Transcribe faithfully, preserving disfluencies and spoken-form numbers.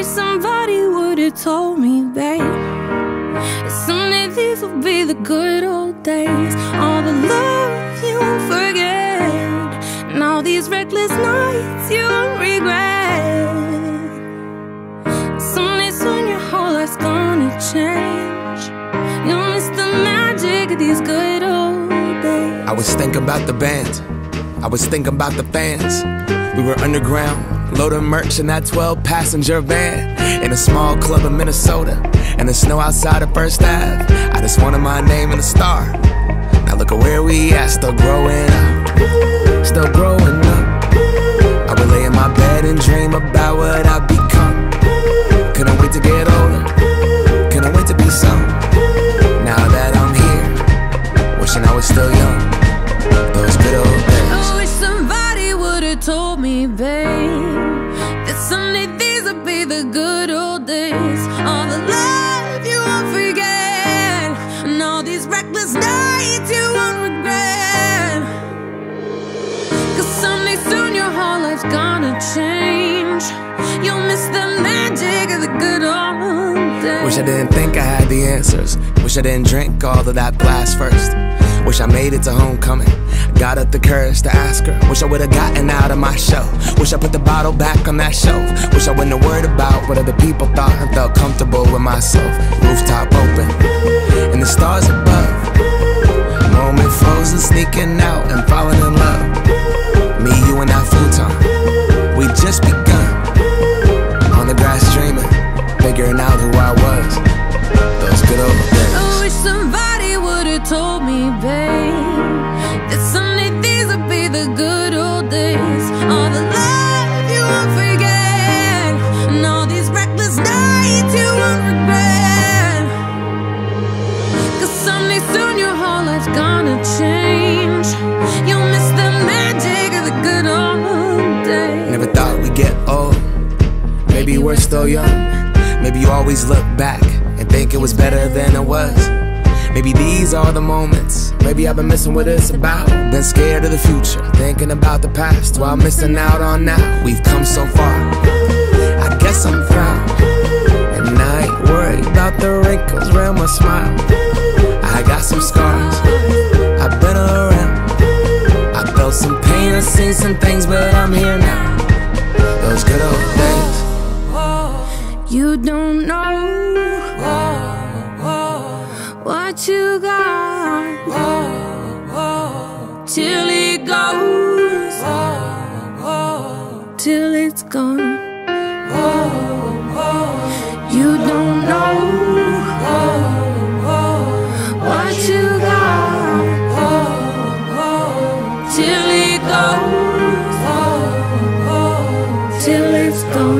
wish somebody would've told me, babe, that someday these will be the good old days. All the love you won't forget, and all these reckless nights you won't regret. Someday soon your whole life's gonna change. You'll miss the magic of these good old days. I was thinking about the band, I was thinking about the fans. We were underground, loading merch in that twelve passenger van, in a small club in Minnesota, and the snow outside of First Ave. I just wanted my name and a star. Now look at where we at, still growing up, still growing up. I would lay in my bed and dream about what I'd become. Couldn't wait to get older, couldn't wait to be some. Now that I'm here, wishing I was still young. Those good old days. I wish somebody would've told me, babe, that someday these would be the good old days. All the love you won't forget, and all these reckless nights you won't regret. Cause someday soon your whole life's gonna change. You'll miss the magic of the good old days. Wish I didn't think I had the answers. Wish I didn't drink all of that glass first. Wish I made it to homecoming, got up the courage to ask her. Wish I would've gotten out of my shell. Wish I put the bottle back on that shelf. Wish I wouldn't have worried about what other people thought and felt comfortable with myself. Rooftop open, and the stars above. Moment frozen, sneaking out and falling in love. Me, you, and that futon, we just begun. On the grass dreaming, figuring out who I was. Those good old days. I wish somebody would've told me, babe, that someday these would be the good old days. All the love you won't forget, and all these reckless nights you won't regret. Cause someday soon your whole life's gonna change. You'll miss the magic of the good old days. Never thought we'd get old, maybe we're still young. Maybe you always look back and think it was better than it was. Maybe these are the moments, maybe I've been missing what it's about. Been scared of the future, thinking about the past, while missing out on now. We've come so far, I guess I'm proud, and I ain't worried about the wrinkles around my smile. I got some scars, I've been around, I felt some pain, I've seen some things, but I'm here now. Those good old days. You don't know what you got till it goes, till it's gone. You don't know what you got till it goes, till it's gone.